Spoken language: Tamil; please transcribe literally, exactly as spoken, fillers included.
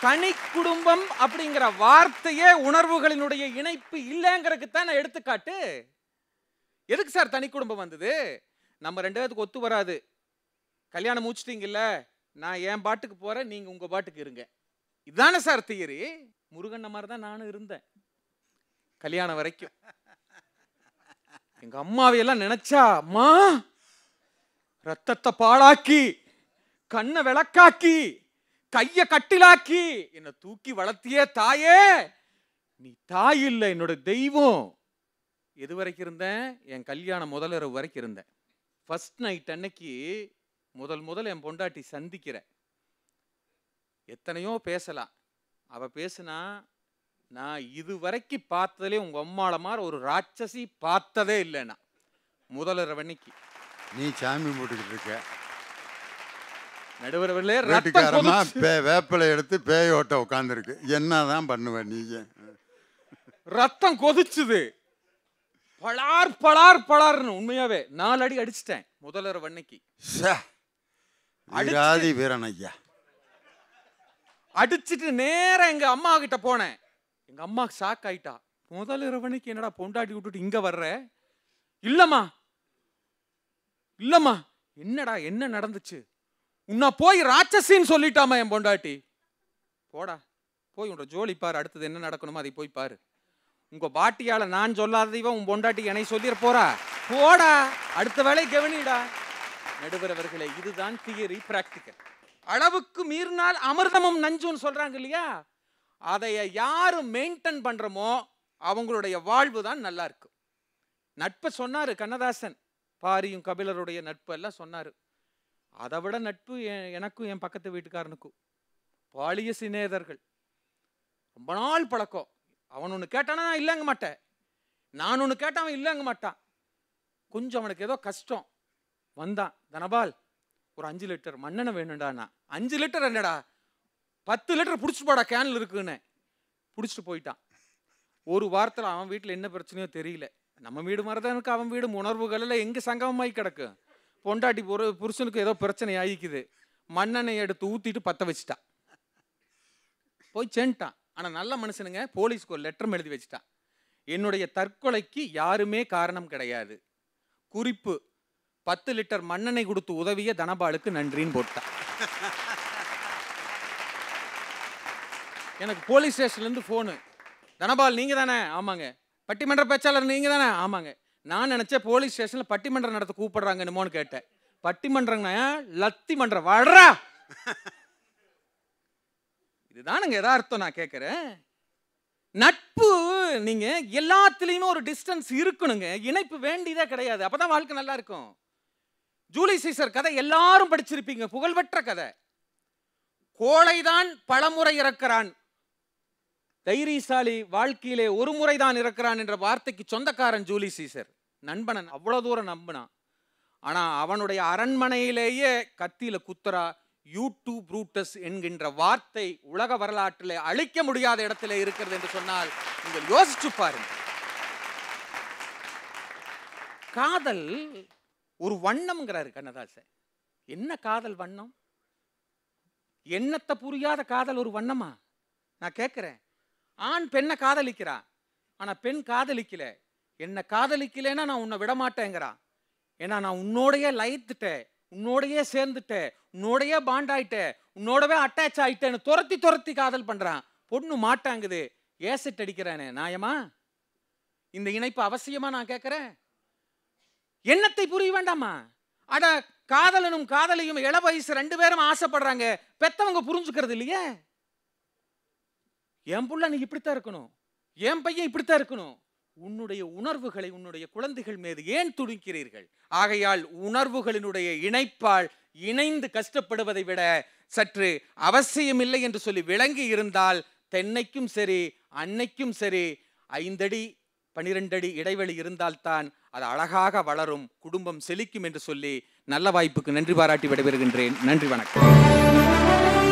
தனி குடும்பம் அப்படிங்கிற வார்த்தையே உணர்வுகளினுடைய இணைப்பு இல்லைங்கிறதுக்கு தான் எடுத்துக்காட்டு. எதுக்கு சார் தனி குடும்பம் வந்தது? நம்ம ரெண்டு பேருக்கு ஒத்து வராது. கல்யாணம் முடிச்சிட்டீங்கல்ல, நான் என் பாட்டுக்கு போறேன், நீங்க உங்க பாட்டுக்கு இருங்க. இதுதானே சார் தியரி. முருகன் மாதிரி தான் நானும் இருந்தேன் கல்யாணம் வரைக்கும். எங்க அம்மாவையெல்லாம் நினைச்சா, அம்மா ரத்தத்தை பாழாக்கி கண்ணை விளக்காக்கி கைய கட்டிலாக்கி என்னை தூக்கி வளர்த்தியே தாயே, நீ தாய் இல்லை என்னோட தெய்வம். எது வரைக்கும் இருந்தேன்? என் கல்யாணம் முதல் இரவு வரைக்கும் இருந்தேன். ஃபர்ஸ்ட் நைட் அன்னைக்கு முதல் முதல் என் பொண்டாட்டி சந்திக்கிற. எத்தனையோ பேசலாம், அவ பேசுனா, நான் இது வரைக்கும் பார்த்ததுலே உங்க அம்மாள மாதிரி ஒரு ராட்சசி பார்த்ததே இல்லைன்னா முதல் இரவு அன்னைக்கு. நீ சாமி போட்டுக்கிட்டு இருக்க, நடுவரவில்லை வீட்டுக்காரமா வேப்பிலை எடுத்து பேயோட்ட உட்காந்துருக்கு, என்னதான் பண்ணுவ நீங்க? ரத்தம் கொதிச்சுது, பலார் பலார் பலார்னு. உண்மையாவே நாலு அடி அடிச்சிட்டேன் முதல் இரவு அன்னைக்கு. வீராதி வீரன் ஐயா. அடிச்சுட்டு நேர எங்க அம்மா கிட்ட போனேன். எங்க அம்மா ஷாக் ஆயிட்டா. முதல் இரவனைக்கு என்னடா பொண்டாட்டி விட்டுட்டு இங்க வர்ற? இல்லம்மா இல்லம்மா. என்னடா என்ன நடந்துச்சு? உன்னை போய் ராட்சசின்னு சொல்லிட்டாமா என் பொண்டாட்டி. போடா போய் உன்ற ஜோலி பாரு, அடுத்தது என்ன நடக்கணுமோ அதை போய் பாரு. உங்க பாட்டியால நான் சொல்லாததையும் உன் பொண்டாட்டி என்னை சொல்லிட போறா. போடா அடுத்த வேலை கவனிடா. நடுவரவர்களே, இதுதான் தியரி, பிராக்டிக்கல். அளவுக்கு மீறினால் அமிர்தமும் நஞ்சுன்னு சொல்றாங்க இல்லையா? அதை யாரு மெயின்டைன் பண்றோமோ அவங்களுடைய வாழ்வு தான் நல்லா இருக்கும். நட்பை சொன்னாரு கண்ணதாசன், பாரியும் கபிலருடைய நட்பு எல்லாம் சொன்னாரு. அதை விட நட்பு எனக்கும் என் பக்கத்து வீட்டுக்காரனுக்கும் பாலிய சிநேதர்கள். ரொம்ப நாள் பழக்கம். அவன் ஒன்று கேட்டானா நான் இல்லைங்க மாட்டேன், நான் ஒன்று கேட்டான் அவன் இல்லைங்க மாட்டான். கொஞ்சம் அவனுக்கு ஏதோ கஷ்டம் வந்தான், தனபால் ஒரு அஞ்சு லிட்டர் மண்ணெண்ணெய் வேணும்டானா. அஞ்சு லிட்டர் என்னடா, பத்து லிட்டர் பிடிச்சிட்டு போடா கேனில் இருக்குன்னு பிடிச்சிட்டு போயிட்டான். ஒரு வாரத்தில் அவன் வீட்டில் என்ன பிரச்சனையோ தெரியல. நம்ம வீடு மாதிரி தான் இருக்கு அவன் வீடு. உணர்வுகளில் எங்கே சங்கமமாகி கிடக்கு. பொண்டாட்டி ஒரு புருஷனுக்கு ஏதோ பிரச்சனை ஆகிக்குது, மண்ணெண்ணெய் எடுத்து ஊற்றிட்டு பற்ற வச்சுட்டான், போய் சென்ட்டான். ஆனால் நல்ல மனுஷனுங்க, போலீஸ்க்கு ஒரு லெட்டர் எழுதி வச்சுட்டான். என்னுடைய தற்கொலைக்கு யாருமே காரணம் கிடையாது, குறிப்பு பத்து லிட்டர் மண்ணெண்ணெய் கொடுத்து உதவிய தனபாலுக்கு நன்றின்னு போட்டான். எனக்கு போலீஸ் ஸ்டேஷன்லேருந்து ஃபோனு, தனபால் நீங்க தானே? ஆமாங்க. பட்டிமன்ற பேச்சாளர் நீங்க தானே? ஆமாங்க. நான் நினைச்சேன் போலீஸ் ஸ்டேஷனில் பட்டிமன்றம் நடத்த கூப்பிடுறாங்க என்னமோன்னு கேட்டேன். பட்டிமன்றங்க லத்தி மன்றம் வர்றா. இதுதானுங்க எதார்த்தம். நான் கேட்கிறேன், நட்பு நீங்க எல்லாத்துலயுமே ஒரு டிஸ்டன்ஸ் இருக்கணுங்க, இணைப்பு வேண்டியதே கிடையாது. அப்பதான் வாழ்க்கை நல்லா இருக்கும். ஜூலி சீசர் கதை எல்லாரும் படிச்சிருப்பீங்க, புகழ்பெற்ற கதை. கோழைதான் பலமுறை இறக்கிறான், தைரியசாலி வாழ்க்கையிலே ஒரு முறைதான் இறக்கிறான் என்ற வார்த்தைக்கு சொந்தக்காரன் ஜூலி சீசர். நண்பனன் அவ்வளவு தூரம் நம்பினான். ஆனா அவனுடைய அரண்மனையிலேயே கத்தியில குத்துறா. யூ ப்ரூட்டஸ் என்கின்ற வார்த்தை உலக வரலாற்றிலே அழிக்க முடியாத இடத்துல இருக்கிறது என்று சொன்னால் நீங்கள் யோசிச்சு பாருங்க. காதல் ஒரு வண்ணம்ங்கிறாரு கண்ணதாசன். என்ன காதல் வண்ணம்? எண்ணத்தை புரியாத காதல் ஒரு வண்ணமா? நான் கேட்கிறேன். ஆண் பெண்ணை காதலிக்கிறா, ஆனா பெண் காதலிக்கல. என்ன காதலிக்கலன்னா நான் உன்னை விடமாட்டேங்கிறான். ஏன்னா நான் உன்னோடையே லயித்துட்டேன், உன்னோடையே சேர்ந்துட்டேன், உன்னோடையே பாண்ட் ஆயிட்டேன், உன்னோடவே அட்டாச் ஆயிட்டேன்னு துரத்தி துரத்தி காதல் பண்றான். பொண்ணு மாட்டாங்குது, ஏசிட் அடிக்கிறானே, நியாயமா? இந்த இணைப்பு அவசியமா? நான் கேட்கிறேன். எண்ணத்தை புரிய வேண்டாமா? அட காதலனும் காதலியும் இள வயசு ரெண்டு பேரும் ஆசைப்படுறாங்க, பெத்தவங்க புரிஞ்சுக்கிறது இல்லையே. என் புள்ள நீ இப்படித்தான் இருக்கணும், என் பையன் இப்படித்தான் இருக்கணும். உன்னுடைய உணர்வுகளை உன்னுடைய குழந்தைகள் மீது ஏன் துணிக்கிறீர்கள்? ஆகையால் உணர்வுகளினுடைய இணைப்பால் இணைந்து கஷ்டப்படுவதை விட சற்று அவசியமில்லை என்று சொல்லி விளங்கி இருந்தால் தென்னைக்கும் சரி அன்னைக்கும் சரி ஐந்தடி பனிரெண்டு அடி இடைவெளி இருந்தால்தான் அது அழகாக வளரும், குடும்பம் செழிக்கும் என்று சொல்லி நல்ல வாய்ப்புக்கு நன்றி பாராட்டி விடைபெறுகின்றேன். நன்றி, வணக்கம்.